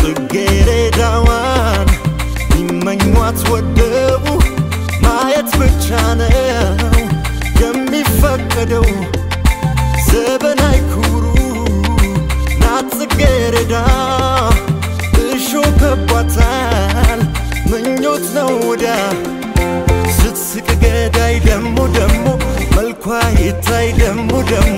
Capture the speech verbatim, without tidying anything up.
ጽጌረዳዋን ይመኟት ወደው ማየት ብቻ ነው የሚፈቀደው ዘበናይ ኩሩ ናት ጽጌረዳ እሾህ ከቧታል ምኞት ነው ወዳ ስትስቅ ገዳይ ደሞ ደሞ መልኳ ይታይ ደሞ ደሞ